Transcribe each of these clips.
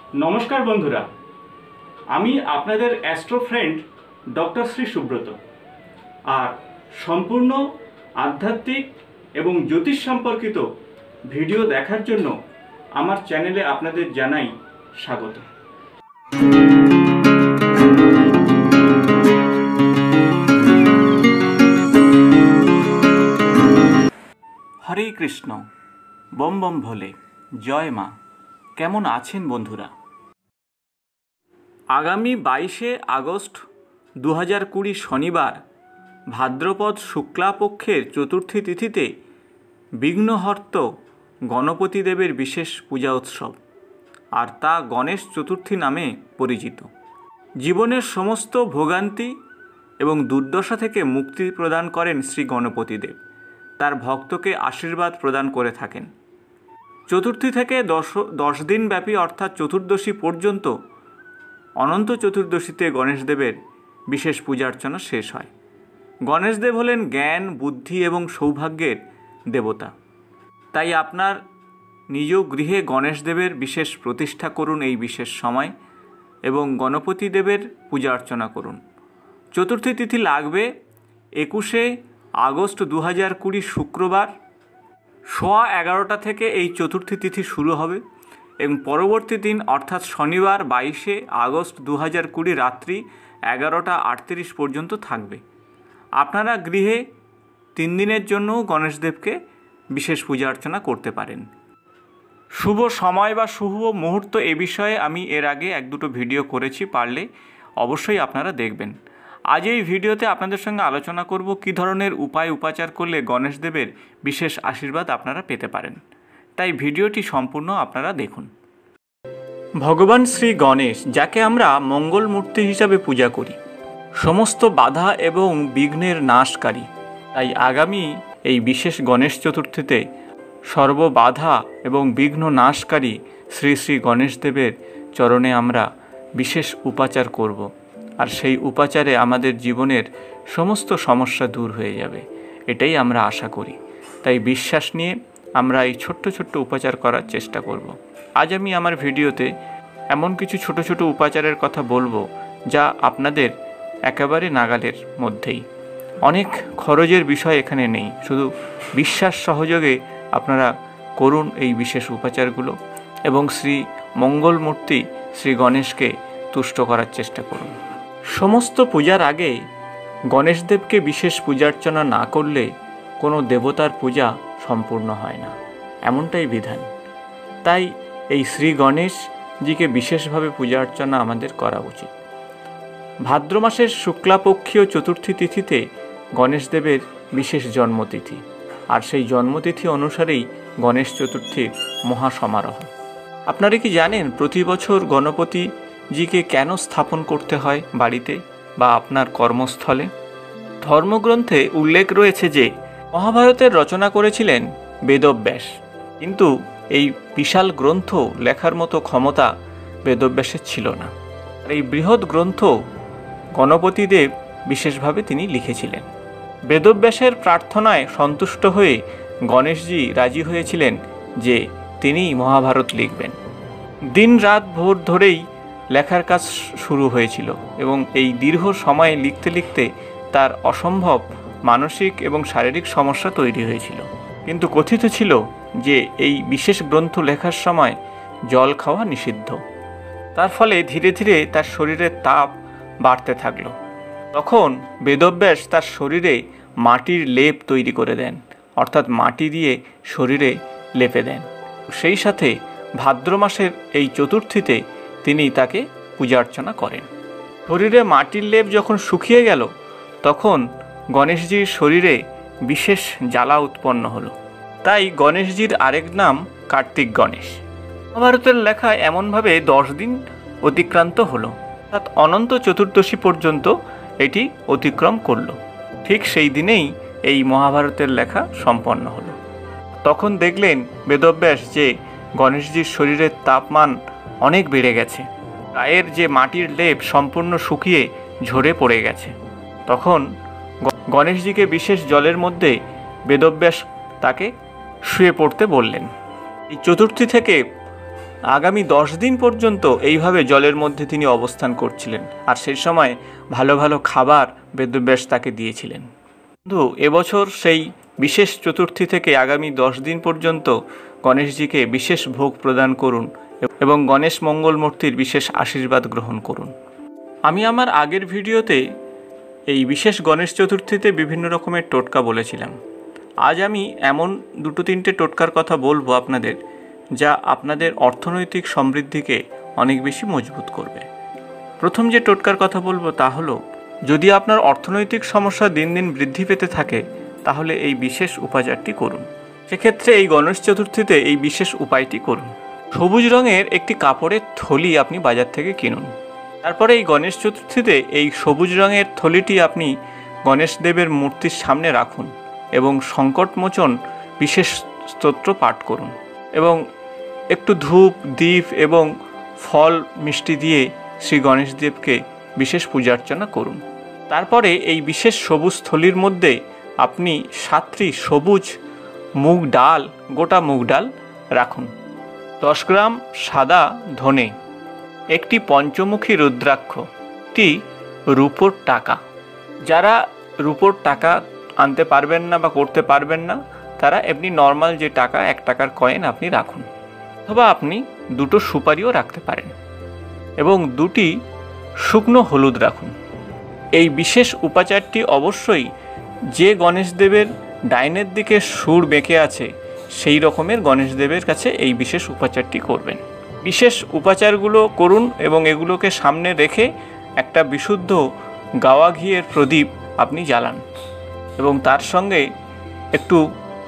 নমস্কার বন্ধুরা, আমি আপনাদের astro friend doctor Shri Subrata. আর সম্পূর্ণ আধ্যাত্মিক এবং জ্যোতিষ সম্পর্কিত ভিডিও দেখার জন্য আমার চ্যানেলে আপনাদের জানাই স্বাগত। হরে কৃষ্ণ, বম বম ভোলে, জয় মা। কেমন আছেন বন্ধুরা? আগামী 22শে আগস্ট 2020 শনিবার ভাদ্রপদ শুক্লাপক্ষের চতুর্থী তিথিতে বিঘ্নহর্ত গণপতি দেবের বিশেষ পূজা উৎসব, আর তা গণেশ চতুর্থী নামে পরিচিত। জীবনের সমস্ত ভোগান্তি এবং দুর্দশা থেকে মুক্তি প্রদান করেন শ্রী গণপতি দেব। তার ভক্তকে আশীর্বাদ প্রদান করে থাকেন। চতুর্থী থেকে 10 দিন ব্যাপী অর্থাৎ চতুর্দশী পর্যন্ত অনন্ত চতুর্দশীতে গণেশদেবের বিশেষ পূজা অর্চনা শেষ হয়। গণেশদেব হলেন জ্ঞান, বুদ্ধি এবং সৌভাগ্যের দেবতা। তাই আপনার নিজ গৃহে গণেশদেবের বিশেষ প্রতিষ্ঠা করুন এই বিশেষ সময় এবং গণপতি দেবের পূজা অর্চনা করুন। চতুর্থী তিথি লাগবে 21শে আগস্ট 2020 শুক্রবার 11:15 থেকে এই চতুর্থী তিথি শুরু হবে এবং পরবর্তী দিন অর্থাৎ শনিবার 22শে আগস্ট 2020 রাত্রি 11:38 পর্যন্ত থাকবে। আপনারা গৃহে 3 দিনের জন্য গণেশদেবকে বিশেষ পূজা অর্চনা করতে পারেন। শুভ সময় বা শুভ মুহূর্ত এ বিষয়ে আমি এর আগে 1-2 ভিডিও করেছি, পারলে অবশ্যই আপনারা দেখবেন। আজ এই ভিডিওতে আপনাদের সঙ্গে আলোচনা করব কী ধরনের উপাচার করলে গণেশদেবের বিশেষ আশীর্বাদ আপনারা পেতে পারেন। তাই ভিডিওটি সম্পূর্ণ আপনারা দেখুন। ভগবান শ্রী গণেশ, যাকে আমরা মঙ্গল মূর্তি হিসাবে পূজা করি, সমস্ত বাধা এবং বিঘ্নের নাশকারী। তাই আগামী এই বিশেষ গণেশ চতুর্থীতে সর্ববাধা এবং বিঘ্ন নাশকারী শ্রী শ্রী গণেশদেবের চরণে আমরা বিশেষ উপাচার করব, আর সেই উপাচারে আমাদের জীবনের সমস্ত সমস্যা দূর হয়ে যাবে, এটাই আমরা আশা করি। তাই বিশ্বাস নিয়ে আমরা এই ছোট্ট ছোট্ট উপাচার করার চেষ্টা করব। আজ আমি আমার ভিডিওতে এমন কিছু ছোট ছোট উপাচারের কথা বলবো যা আপনাদের একেবারে নাগালের মধ্যেই। অনেক খরচের বিষয় এখানে নেই, শুধু বিশ্বাস সহযোগে আপনারা করুন এই বিশেষ উপাচারগুলো এবং শ্রী মঙ্গল মূর্তি শ্রী গণেশকে তুষ্ট করার চেষ্টা করুন। সমস্ত পূজার আগে গণেশদেবকে বিশেষ পূজার্চনা না করলে কোনো দেবতার পূজা সম্পূর্ণ হয় না, এমনটাই বিধান। তাই এই শ্রী গণেশজিকে বিশেষভাবে পূজা অর্চনা আমাদের করা উচিত। ভাদ্র মাসের শুক্লাপক্ষীয় চতুর্থী তিথিতে গণেশদেবের বিশেষ জন্মতিথি, আর সেই জন্মতিথি অনুসারেই গণেশ চতুর্থীর মহাসমারোহ। আপনারা কি জানেন প্রতি বছর গণপতিজিকে কেন স্থাপন করতে হয় বাড়িতে বা আপনার কর্মস্থলে? ধর্মগ্রন্থে উল্লেখ রয়েছে যে মহাভারতের রচনা করেছিলেন বেদব্যাস, কিন্তু এই বিশাল গ্রন্থ লেখার মতো ক্ষমতা বেদব্যাসের ছিল না। আর এই বৃহৎ গ্রন্থ গণপতিদেব বিশেষভাবে তিনি লিখেছিলেন। বেদব্যাসের প্রার্থনায় সন্তুষ্ট হয়ে গণেশজি রাজি হয়েছিলেন যে তিনিই মহাভারত লিখবেন। দিন রাত ভোর ধরেই লেখার কাজ শুরু হয়েছিল এবং এই দীর্ঘ সময়ে লিখতে লিখতে তার অসম্ভব মানসিক এবং শারীরিক সমস্যা তৈরি হয়েছিল। কিন্তু কথিত ছিল যে এই বিশেষ গ্রন্থ লেখার সময় জল খাওয়া নিষিদ্ধ। তার ফলে ধীরে ধীরে তার শরীরের তাপ বাড়তে থাকলো। তখন বেদব্যাস তার শরীরে মাটির লেপ তৈরি করে দেন, অর্থাৎ মাটি দিয়ে শরীরে লেপে দেন। সেই সাথে ভাদ্র মাসের এই চতুর্থীতে তিনি তাকে পূজা অর্চনা করেন। শরীরে মাটির লেপ যখন শুকিয়ে গেল তখন গণেশজির শরীরে বিশেষ জ্বালা উৎপন্ন হলো। তাই গণেশজির আরেক নাম কার্তিক গণেশ। মহাভারতের লেখা এমনভাবে 10 দিন অতিক্রান্ত হলো, অর্থাৎ অনন্ত চতুর্দশী পর্যন্ত এটি অতিক্রম করল। ঠিক সেই দিনেই এই মহাভারতের লেখা সম্পন্ন হলো। তখন দেখলেন বেদব্যাস যে গণেশজির শরীরের তাপমান অনেক বেড়ে গেছে, গায়ের যে মাটির লেপ সম্পূর্ণ শুকিয়ে ঝরে পড়ে গেছে। তখন গণেশজিকে বিশেষ জলের মধ্যে বেদব্যাস তাকে শুয়ে পড়তে বললেন। এই চতুর্থী থেকে আগামী 10 দিন পর্যন্ত এইভাবে জলের মধ্যে তিনি অবস্থান করছিলেন, আর সেই সময় ভালো ভালো খাবার বেদব্যাস তাকে দিয়েছিলেন। বন্ধু, এবছর সেই বিশেষ চতুর্থী থেকে আগামী 10 দিন পর্যন্ত গণেশজিকে বিশেষ ভোগ প্রদান করুন এবং গণেশ মঙ্গল মূর্তির বিশেষ আশীর্বাদ গ্রহণ করুন। আমি আমার আগের ভিডিওতে এই বিশেষ গণেশ চতুর্থীতে বিভিন্ন রকমের টোটকা বলেছিলাম। আজ আমি এমন 2-3টে টোটকার কথা বলবো আপনাদের, যা আপনাদের অর্থনৈতিক সমৃদ্ধিকে অনেক বেশি মজবুত করবে। প্রথম যে টোটকার কথা বলবো তা হলো, যদি আপনার অর্থনৈতিক সমস্যা দিন দিন বৃদ্ধি পেতে থাকে তাহলে এই বিশেষ উপাচারটি করুন। সেক্ষেত্রে এই গণেশ চতুর্থীতে এই বিশেষ উপায়টি করুন। সবুজ রঙের একটি কাপড়ের থলি আপনি বাজার থেকে কিনুন। তারপরে এই গণেশ চতুর্থীতে এই সবুজ রঙের থলিটি আপনি গণেশ দেবের মূর্তির সামনে রাখুন এবং সংকটমোচন বিশেষ স্তোত্র পাঠ করুন এবং একটু ধূপ, দীপ এবং ফল মিষ্টি দিয়ে শ্রী গণেশ দেবকে বিশেষ পূজার্চনা করুন। তারপরে এই বিশেষ সবুজ থলির মধ্যে আপনি 7টি সবুজ মুগ ডাল, গোটা মুগ ডাল রাখুন, 10 গ্রাম সাদা ধনে, একটি পঞ্চমুখী রুদ্রাক্ষ, একটি রূপোর টাকা। যারা রূপোর টাকা আনতে পারবেন না বা করতে পারবেন না, তারা এমনি নর্মাল যে টাকা 1 টাকার কয়েন আপনি রাখুন, অথবা আপনি 2টো সুপারিও রাখতে পারেন এবং 2টি শুকনো হলুদ রাখুন। এই বিশেষ উপাচারটি অবশ্যই যে গণেশ দেবের ডাইনের দিকে সুর বেঁকে আছে সেই রকমের গণেশ দেবের কাছে এই বিশেষ উপাচারটি করবেন। বিশেষ উপাচারগুলো করুন এবং এগুলোকে সামনে রেখে একটা বিশুদ্ধ গাওয়া ঘিয়ের প্রদীপ আপনি জ্বালান এবং তার সঙ্গে একটু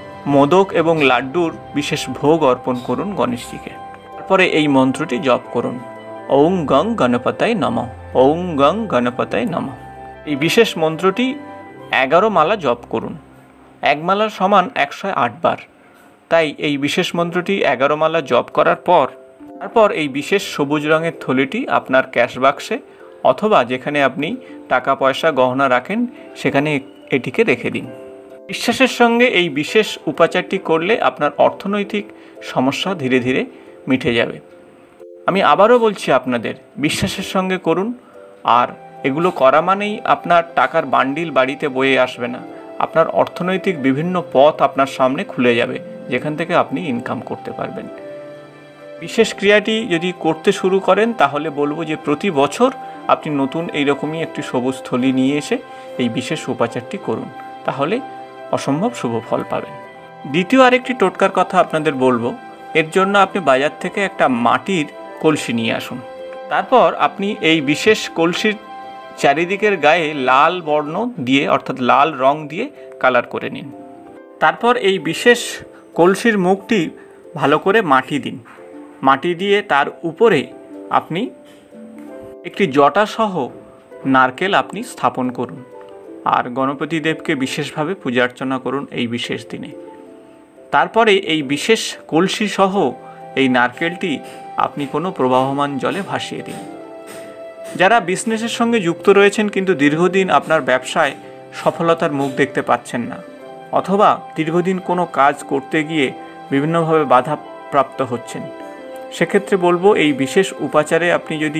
মোদক এবং লাড্ডুর বিশেষ ভোগ অর্পণ করুন গণেশজিকে। তারপরে এই মন্ত্রটি জপ করুন, ওং গং গণপতায় নমঃ, ওং গং গণপতায় নমঃ। এই বিশেষ মন্ত্রটি 11 মালা জপ করুন। 1 মালার সমান 108 বার। তাই এই বিশেষ মন্ত্রটি 11 মালা জপ করার তারপর এই বিশেষ সবুজ রঙের থলিটি আপনার ক্যাশ বাক্সে অথবা যেখানে আপনি টাকা পয়সা গহনা রাখেন সেখানে এটিকে রেখে দিন। বিশ্বাসের সঙ্গে এই বিশেষ উপাচারটি করলে আপনার অর্থনৈতিক সমস্যা ধীরে ধীরে মিটে যাবে। আমি আবারও বলছি আপনাদের, বিশ্বাসের সঙ্গে করুন। আর এগুলো করা মানেই আপনার টাকার বান্ডিল বাড়িতে বয়ে আসবে না, আপনার অর্থনৈতিক বিভিন্ন পথ আপনার সামনে খুলে যাবে, যেখান থেকে আপনি ইনকাম করতে পারবেন। বিশেষ ক্রিয়াটি যদি করতে শুরু করেন তাহলে বলবো যে প্রতি বছর আপনি নতুন এইরকমই একটি সবুজ থলি নিয়ে এসে এই বিশেষ উপাচারটি করুন, তাহলে অসম্ভব শুভ ফল পাবেন। দ্বিতীয় আরেকটি টোটকার কথা আপনাদের বলবো। এর জন্য আপনি বাজার থেকে একটা মাটির কলসি নিয়ে আসুন। তারপর আপনি এই বিশেষ কলসির চারিদিকের গায়ে লাল বর্ণ দিয়ে অর্থাৎ লাল রং দিয়ে কালার করে নিন। তারপর এই বিশেষ কলসির মুখটি ভালো করে মাটি দিন। মাটি দিয়ে তার উপরে আপনি একটি জটাসহ নারকেল আপনি স্থাপন করুন আর গণপতি দেবকে বিশেষভাবে পূজা অর্চনা করুন এই বিশেষ দিনে। তারপরে এই বিশেষ কলসি সহ এই নারকেলটি আপনি কোনো প্রবাহমান জলে ভাসিয়ে দিন। যারা বিজনেসের সঙ্গে যুক্ত রয়েছেন কিন্তু দীর্ঘদিন আপনার ব্যবসায় সফলতার মুখ দেখতে পাচ্ছেন না, অথবা দীর্ঘদিন কোনো কাজ করতে গিয়ে বিভিন্নভাবে বাধা প্রাপ্ত হচ্ছেন, সেক্ষেত্রে বলবো এই বিশেষ উপাচারে আপনি যদি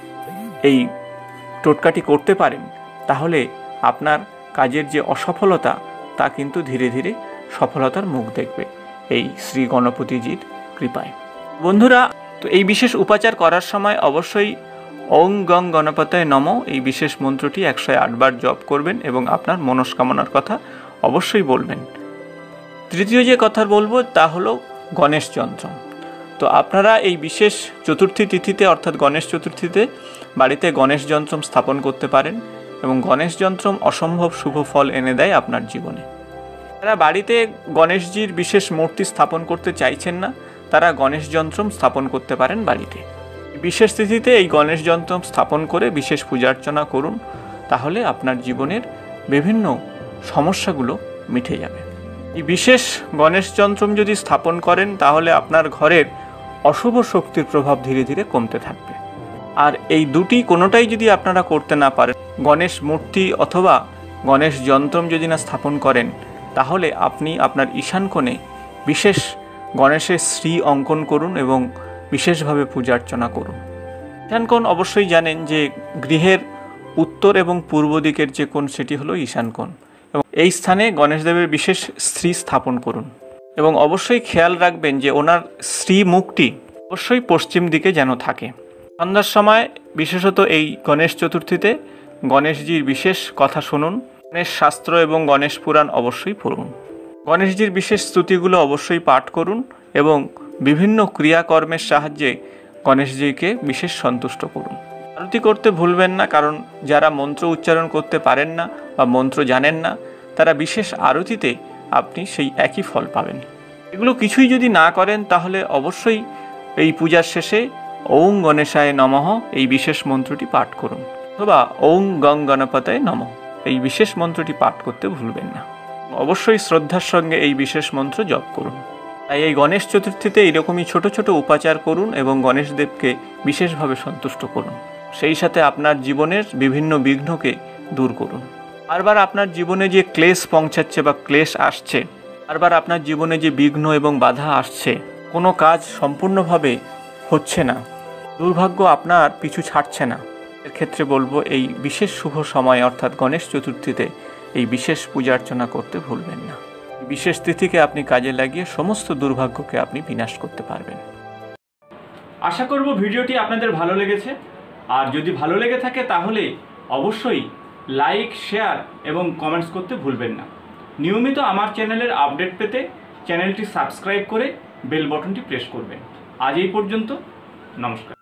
এই টোটকাটি করতে পারেন তাহলে আপনার কাজের যে অসফলতা তা কিন্তু ধীরে ধীরে সফলতার মুখ দেখবে এই শ্রী গণপতিজির কৃপায়। বন্ধুরা, তো এই বিশেষ উপাচার করার সময় অবশ্যই ওং গং গণপতায় নমঃ এই বিশেষ মন্ত্রটি 108 বার জপ করবেন এবং আপনার মনস্কামনার কথা অবশ্যই বলবেন। তৃতীয় যে কথা বলবো তা হলো গণেশ যন্ত্রম। তো আপনারা এই বিশেষ চতুর্থী তিথিতে অর্থাৎ গণেশ চতুর্থীতে বাড়িতে গণেশ যন্ত্রম স্থাপন করতে পারেন এবং গণেশ যন্ত্রম অসম্ভব শুভ ফল এনে দেয় আপনার জীবনে। যারা বাড়িতে গণেশজির বিশেষ মূর্তি স্থাপন করতে চাইছেন না তারা গণেশ যন্ত্রম স্থাপন করতে পারেন বাড়িতে। বিশেষ তিথিতে এই গণেশ যন্ত্রম স্থাপন করে বিশেষ পূজা অর্চনা করুন, তাহলে আপনার জীবনের বিভিন্ন সমস্যাগুলো মিটে যাবে। এই বিশেষ গণেশ যন্ত্রম যদি স্থাপন করেন তাহলে আপনার ঘরের অশুভ শক্তির প্রভাব ধীরে ধীরে কমতে থাকবে। আর এই দুটি কোনোটাই যদি আপনারা করতে না পারেন, গণেশ মূর্তি অথবা গণেশ যন্ত্রম যদি না স্থাপন করেন, তাহলে আপনি আপনার ঈশান কোণে বিশেষ গণেশের শ্রী অঙ্কন করুন এবং বিশেষভাবে পূজা অর্চনা করুন। ঈশান কোণ অবশ্যই জানেন যে গৃহের উত্তর এবং পূর্ব দিকের যে কোণ সেটি হলো ঈশান কোণ, এবং এই স্থানে গণেশদেবের বিশেষ শ্রী স্থাপন করুন এবং অবশ্যই খেয়াল রাখবেন যে ওনার শ্রীমুখটি অবশ্যই পশ্চিম দিকে যেন থাকে। সন্ধ্যার সময় বিশেষত এই গণেশ চতুর্থীতে গণেশজির বিশেষ কথা শুনুন, গণেশ শাস্ত্র এবং গণেশ পুরাণ অবশ্যই পড়ুন, গণেশজির বিশেষ স্তুতিগুলো অবশ্যই পাঠ করুন এবং বিভিন্ন ক্রিয়াকর্মের সাহায্যে গণেশজিকে বিশেষ সন্তুষ্ট করুন। আরতি করতে ভুলবেন না, কারণ যারা মন্ত্র উচ্চারণ করতে পারেন না বা মন্ত্র জানেন না তারা বিশেষ আরতিতে আপনি সেই একই ফল পাবেন। এগুলো কিছুই যদি না করেন তাহলে অবশ্যই এই পূজার শেষে ওং গণেশায় নমঃ এই বিশেষ মন্ত্রটি পাঠ করুন, অথবা ওং গং গণপতায় নমঃ এই বিশেষ মন্ত্রটি পাঠ করতে ভুলবেন না। অবশ্যই শ্রদ্ধার সঙ্গে এই বিশেষ মন্ত্র জপ করুন। তাই এই গণেশ চতুর্থীতে এইরকমই ছোট ছোট উপাচার করুন এবং গণেশদেবকে বিশেষভাবে সন্তুষ্ট করুন। সেই সাথে আপনার জীবনের বিভিন্ন বিঘ্নকে দূর করুন। বারবার আপনার জীবনে যে ক্লেশ পৌঁছাচ্ছে বা ক্লেশ আসছে, বারবার আপনার জীবনে যে বিঘ্ন এবং বাধা আসছে, কোনো কাজ সম্পূর্ণভাবে হচ্ছে না, দুর্ভাগ্য আপনার পিছু ছাড়ছে না, এর ক্ষেত্রে বলবো এই বিশেষ শুভ সময় অর্থাৎ গণেশ চতুর্থীতে এই বিশেষ পূজা অর্চনা করতে ভুলবেন না। বিশেষ তিথিকে আপনি কাজে লাগিয়ে সমস্ত দুর্ভাগ্যকে আপনি বিনাশ করতে পারবেন। আশা করব ভিডিওটি আপনাদের ভালো লেগেছে, আর যদি ভালো লেগে থাকে তাহলে অবশ্যই লাইক, শেয়ার এবং কমেন্টস করতে ভুলবেন না। নিয়মিত আমার চ্যানেলের আপডেট পেতে চ্যানেলটি সাবস্ক্রাইব করে বেল বাটনটি প্রেস করবেন। আজ এই পর্যন্ত, নমস্কার।